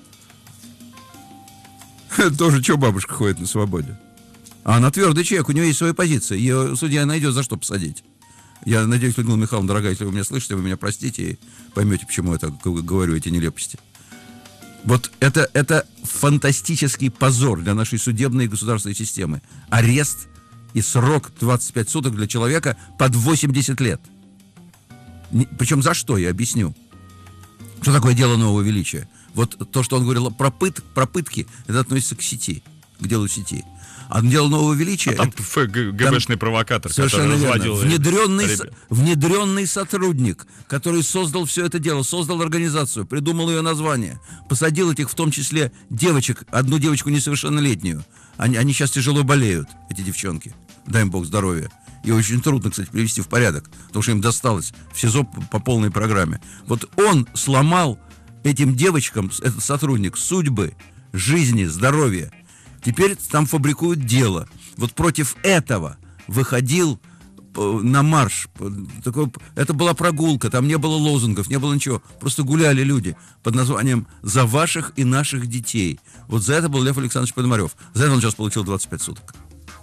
Тоже что бабушка ходит на свободе. А она твердый человек, у нее есть своя позиция. Ее судья найдет, за что посадить. Я надеюсь, Людмила Михайловна, дорогая, если вы меня слышите, вы меня простите и поймете, почему я так говорю эти нелепости. Вот это фантастический позор для нашей судебной и государственной системы. Арест и срок 25 суток для человека под 80 лет. Причем за что, я объясню. Что такое дело нового величия? Вот то, что он говорил про пытки, это относится к сети, к делу сети. А дело нового величия... там ГБшный провокатор, совершенно который разводил... Внедренный сотрудник, который создал все это дело, создал организацию, придумал ее название, посадил этих, в том числе, девочек, одну девочку несовершеннолетнюю. Они сейчас тяжело болеют, эти девчонки. Дай им Бог здоровья. И очень трудно, кстати, привести в порядок, потому что им досталось в СИЗО по полной программе. Вот он сломал этим девочкам, этот сотрудник, судьбы, жизни, здоровья. Теперь там фабрикуют дело. Вот против этого выходил на марш. Это была прогулка, там не было лозунгов, не было ничего. Просто гуляли люди под названием «За ваших и наших детей». Вот за это был Лев Александрович Пономарев. За это он сейчас получил 25 суток.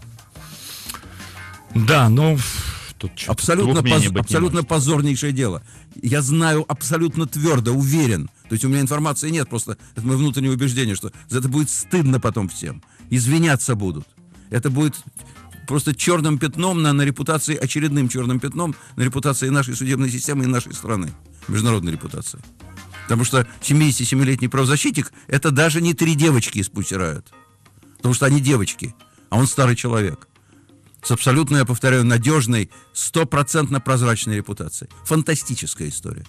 Да, ну... Тут абсолютно позорнейшее дело. Я знаю абсолютно твердо, уверен. То есть у меня информации нет, просто это мое внутреннее убеждение, что за это будет стыдно потом всем. Извиняться будут. Это будет просто черным пятном на репутации, очередным черным пятном на репутации нашей судебной системы и нашей страны. Международной репутации. Потому что 77-летний правозащитник — это даже не 3 девочки испутирают. Потому что они девочки, а он старый человек. С абсолютно, я повторяю, надежной, 100% прозрачной репутацией. Фантастическая история.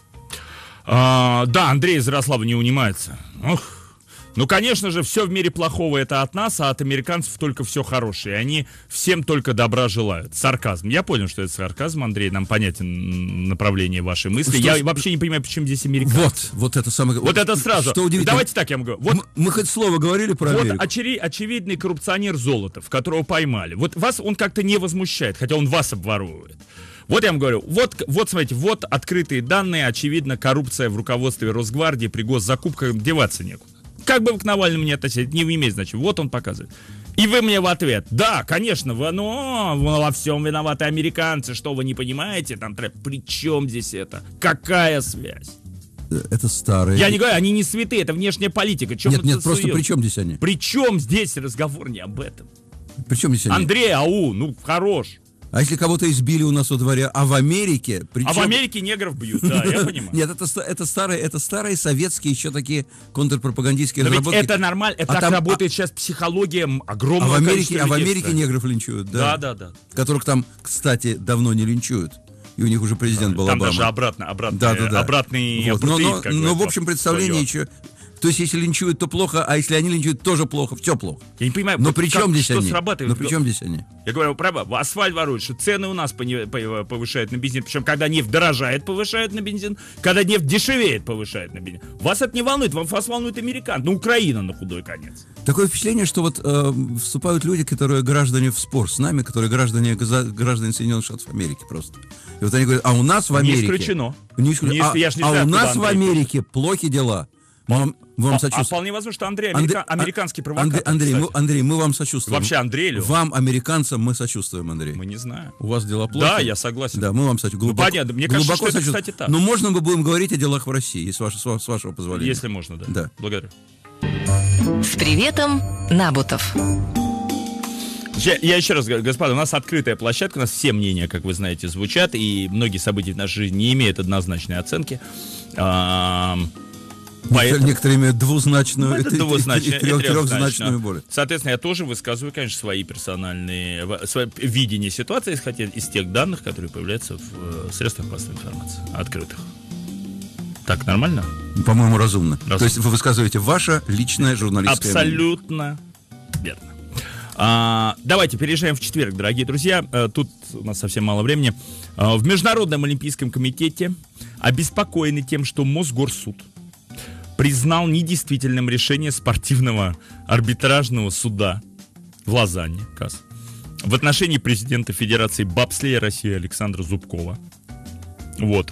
Да, Андрей из Ярослава не унимается. Ну, конечно же, все в мире плохого — это от нас, а от американцев только все хорошее. Они всем только добра желают. Сарказм. Я понял, что это сарказм, Андрей, нам понятен направление вашей мысли. Я вообще не понимаю, почему здесь американцы. Вот это самое... Вот это сразу. Что удивительно. Давайте так я вам говорю. Вот, мы хоть слово говорили про Америку. Вот очевидный коррупционер Золотов, которого поймали. Вот вас он как-то не возмущает, хотя он вас обворовывает. Вот я вам говорю, вот смотрите, вот открытые данные, очевидно, коррупция в руководстве Росгвардии при госзакупках, деваться некуда. Как бы вы к Навальному не относились, не имеет значения. Вот он показывает. И вы мне в ответ: да, конечно, во всем виноваты американцы, что вы не понимаете? При чем здесь это? Какая связь? Это старые... Я не говорю, они не святые, это внешняя политика. Нет, просто при чем здесь они? При чем здесь разговор не об этом? При чем здесь они? Андрей, хорош. А если кого-то избили у нас во дворе, а в Америке... А в Америке негров бьют, да, я понимаю. Нет, это старые советские еще такие контрпропагандистские разработки. Это нормально, это так работает сейчас психология огромного количества людей. А в Америке негров линчуют, да? Да. Которых там, кстати, давно не линчуют. И у них уже президент был Обама. Там даже обратный апартеид. Но в общем представлении еще... То есть, если линчуют, то плохо, а если они линчуют, тоже плохо, все плохо. Я не понимаю, но при чем здесь они? Срабатывает? Но при чем здесь они? Я говорю, асфальт воруют, что цены у нас повышают на бензин. Причем, когда нефть дорожает, повышают на бензин. Когда нефть дешевеет, повышают на бензин. Вас это не волнует, вас волнует американцы. Украина на худой конец. Такое впечатление, что вот вступают люди, которые граждане в спор с нами, которые граждане Соединенных Штатов Америки просто. И вот они говорят, а у нас в Америке... Не исключено. А у нас в Америке плохи дела. Мы вам сочувствуем. Вполне возможно, что Андрей американский провокатор. Андрей, мы вам сочувствуем. Вообще, Андрей. Вам, американцам, мы сочувствуем, Андрей. Мы не знаем. У вас дела плохи? Да, я согласен. Да, мы вам сочувствуем. Понятно, мне кажется, что это, кстати, так. Но можно мы будем говорить о делах в России, с вашего позволения? Если можно, да. Благодарю. С приветом, Набутов. Я еще раз говорю, господа, у нас открытая площадка, у нас все мнения, как вы знаете, звучат, и многие события в нашей жизни не имеют однозначной оценки. Некоторые имеют двузначную, двузначную, трехзначную боль. Соответственно, я тоже высказываю, конечно, свои персональные видения ситуации, исходя из тех данных, которые появляются в средствах массовой информации, открытых. Так, нормально? По-моему, разумно. То есть вы высказываете ваше личное журналистское мнение. Абсолютно верно. Давайте переезжаем в четверг, дорогие друзья. Тут у нас совсем мало времени. В Международном олимпийском комитете обеспокоены тем, что Мосгорсуд признал недействительным решение спортивного арбитражного суда в Лозанне, КАС, в отношении президента Федерации бобслея России Александра Зубкова. Вот.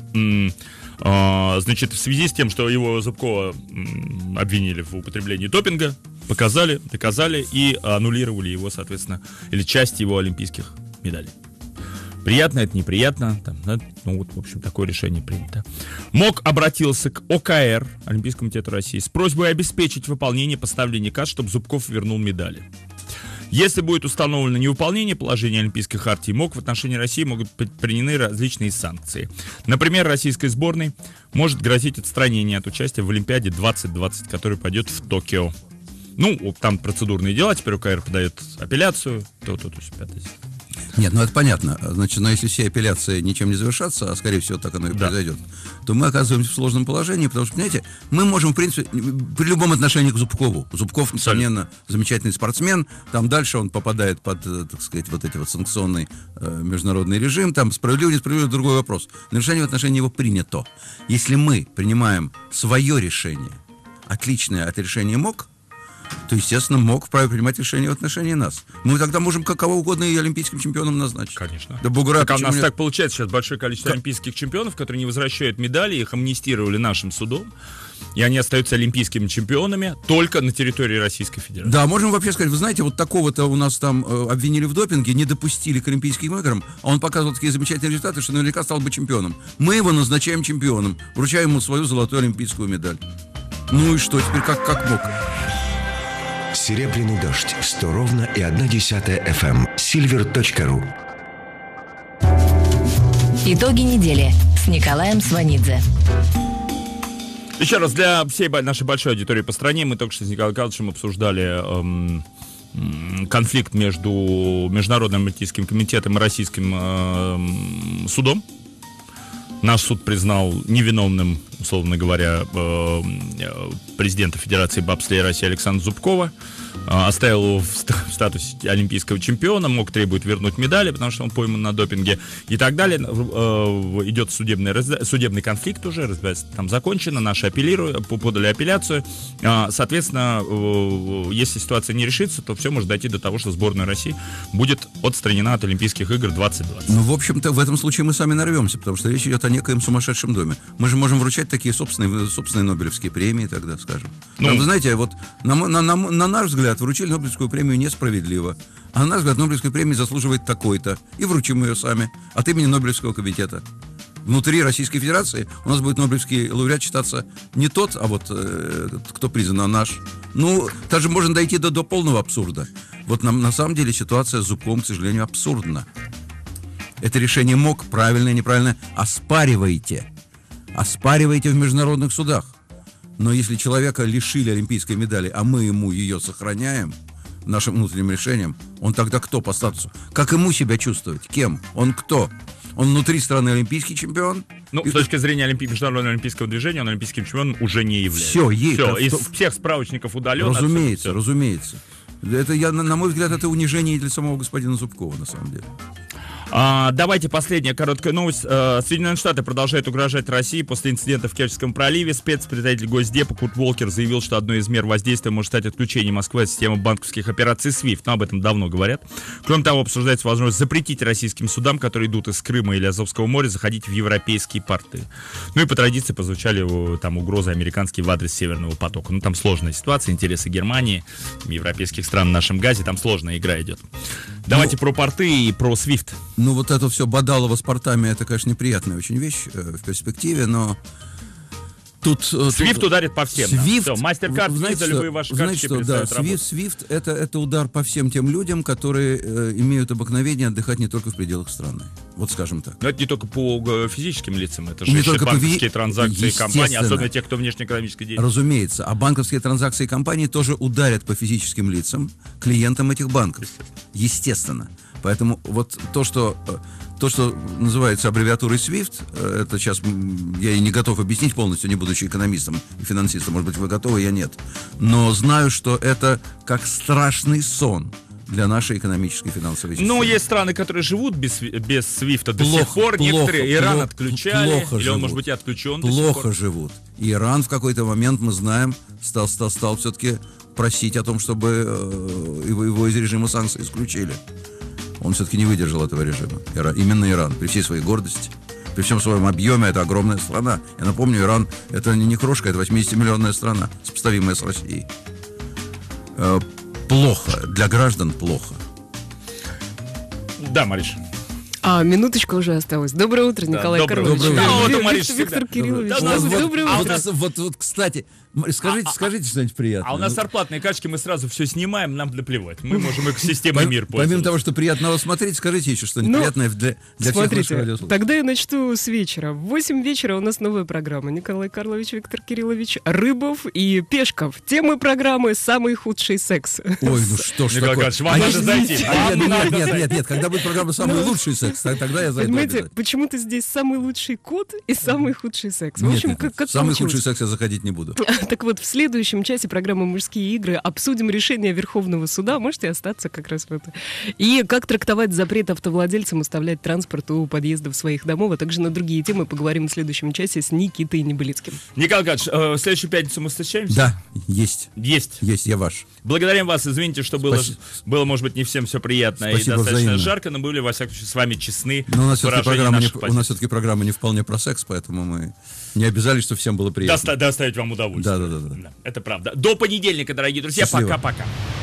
Значит, в связи с тем, что его Зубкова обвинили в употреблении допинга, доказали и аннулировали его, соответственно, или часть его олимпийских медалей. Приятно это, неприятно. Ну вот, в общем, такое решение принято. МОК обратился к ОКР, Олимпийскому комитету России, с просьбой обеспечить выполнение поставлений КАС, чтобы Зубков вернул медали. Если будет установлено невыполнение положения Олимпийской хартии МОК, в отношении России могут быть приняты различные санкции. Например, российской сборной может грозить отстранение от участия в Олимпиаде 2020, которая пойдет в Токио. Ну, там процедурные дела, теперь УКР подает апелляцию, Нет, ну это понятно. Значит, но если все апелляции ничем не завершатся, а скорее всего так оно и произойдет, то мы оказываемся в сложном положении, потому что, понимаете, мы можем, в принципе, при любом отношении к Зубкову. Зубков, несомненно, замечательный спортсмен, там дальше он попадает под, так сказать, вот эти вот санкционный международный режим, там справедливо, несправедливо, другой вопрос. Но решение в отношении его принято. Если мы принимаем свое решение, отличное от решения МОК, то, естественно, МОК вправе принимать решения в отношении нас. Мы тогда можем кого угодно и олимпийским чемпионом назначить. Конечно. Да бугра, так, у нас так получается сейчас большое количество олимпийских чемпионов, которые не возвращают медали, их амнистировали нашим судом, и они остаются олимпийскими чемпионами только на территории Российской Федерации. Да, можем вообще сказать, вы знаете, вот такого-то у нас там обвинили в допинге, не допустили к Олимпийским играм, а он показывал такие замечательные результаты, что наверняка стал бы чемпионом. Мы его назначаем чемпионом, вручаем ему свою золотую олимпийскую медаль. Ну и что, теперь как мог? Серебряный дождь, 100 ровно и 1/10 FM. Silver.ru. Итоги недели с Николаем Сванидзе. Еще раз, для всей нашей большой аудитории по стране, мы только что с Николаем Николаевичем обсуждали конфликт между Международным олимпийским комитетом и Российским судом. Наш суд признал невиновным, условно говоря, президента Федерации бобслея России Александра Зубкова, оставил его в статусе олимпийского чемпиона, МОК требует вернуть медали, потому что он пойман на допинге и так далее. Идет судебный конфликт уже, там закончено, наши подали апелляцию. Соответственно, если ситуация не решится, то все может дойти до того, что сборная России будет отстранена от Олимпийских игр 2020. Ну, в общем-то, в этом случае мы сами нарвемся, потому что речь идет о некоем сумасшедшем доме. Мы же можем вручать такие собственные Нобелевские премии тогда, скажем. Ну, вы знаете, вот на наш взгляд вручили Нобелевскую премию несправедливо. А на наш взгляд Нобелевская премия заслуживает такой-то. И вручим ее сами от имени Нобелевского комитета. Внутри Российской Федерации у нас будет Нобелевский лауреат считаться не тот, а вот кто признан, а наш. Ну, даже можно дойти до полного абсурда. Вот на самом деле ситуация с Зубковым, к сожалению, абсурдна. Это решение МОК, правильное, неправильное, оспаривайте. Оспаривайте в международных судах. Но если человека лишили олимпийской медали, а мы ему ее сохраняем нашим внутренним решением, он тогда кто по статусу? Как ему себя чувствовать? Кем? Он кто? Он внутри страны олимпийский чемпион? Ну, с точки зрения Международного олимпийского движения, он олимпийским чемпионом уже не является. Все, из всех справочников удален. Разумеется. Это, на мой взгляд, это унижение для самого господина Зубкова, на самом деле. Давайте последняя короткая новость. Соединенные Штаты продолжают угрожать России после инцидента в Керченском проливе. Спецпредставитель Госдепа Курт Волкер заявил, что одной из мер воздействия может стать отключение Москвы от системы банковских операций SWIFT. Но об этом давно говорят. Кроме того, обсуждается возможность запретить российским судам, которые идут из Крыма или Азовского моря, заходить в европейские порты. Ну и по традиции прозвучали там угрозы американские в адрес Северного потока. Ну там сложная ситуация, интересы Германии, европейских стран в нашем газе, там сложная игра идет. Давайте про порты и про SWIFT. Ну, вот это все бодалово с портами, это, конечно, неприятная очень вещь в перспективе, но Свифт ударит по всем. Swift, Все, MasterCard, Visa, любые ваши карточки перестают работать. Свифт это удар по всем тем людям, которые имеют обыкновение отдыхать не только в пределах страны. Вот скажем так. Но это не только по физическим лицам, это же Не еще только по банковские транзакции компании, естественно. особенно те, кто внешнеэкономической деятельности. Разумеется. А банковские транзакции компаний тоже ударят по физическим лицам, клиентам этих банков. Естественно. Поэтому вот то, что называется аббревиатурой SWIFT, это сейчас я и не готов объяснить полностью, не будучи экономистом и финансистом. Может быть, вы готовы, я нет. Но знаю, что это как страшный сон для нашей экономической и финансовой системы. Ну, есть страны, которые живут без SWIFT до сих пор. Некоторые Иран отключали, или он, может быть, и отключен до сих пор. Плохо живут. И Иран в какой-то момент, мы знаем, стал все-таки просить о том, чтобы его из режима санкций исключили. Он все-таки не выдержал этого режима. Именно Иран, при всей своей гордости, при всем своем объеме, это огромная страна. Я напомню, Иран это не крошка, это 80-миллионная страна, сопоставимая с Россией. Плохо. Для граждан плохо. Да, Мариш. Минуточка уже осталась. Доброе утро, Николай Карлович. Виктор Кириллович. Доброе утро. Вот, кстати, скажите что-нибудь приятное. А у нас зарплатные карточки, мы сразу все снимаем, нам наплевать. Мы можем экосистемой мир пользоваться. Помимо того, что приятно вас смотреть, скажите еще что-нибудь приятное для всех наших радиослушателей. Тогда я начну с вечера. В 8 вечера у нас новая программа. Николай Карлович, Виктор Кириллович, Рыбов и Пешков. Темы программы «Самый худший секс». Ой, ну что ж такое. Вам надо зайти. Нет, когда будет программа «Самый лучший секс», тогда я зайду. Понимаете, почему-то здесь самый лучший кот и самый худший секс. В общем, как самый худший секс я заходить не буду. Так вот, в следующем часе программы «Мужские игры» обсудим решение Верховного суда. Можете остаться как раз в это. И как трактовать запрет автовладельцам оставлять транспорт у подъездов своих домов, а также на другие темы поговорим в следующем часе с Никитой Небылицким. Николай Ильич, в следующую пятницу мы встречаемся? Да, есть. Есть, я ваш. Благодарим вас, извините, что было, может быть, не всем все приятно. Спасибо, и достаточно взаимно. Жарко, но были, во всяком случае, с вами честны. Но у нас все-таки программа не вполне про секс, поэтому мы не обязались, что всем было приятно. Доставить вам удовольствие. Да. Это правда. До понедельника, дорогие друзья. Счастливо. Пока-пока.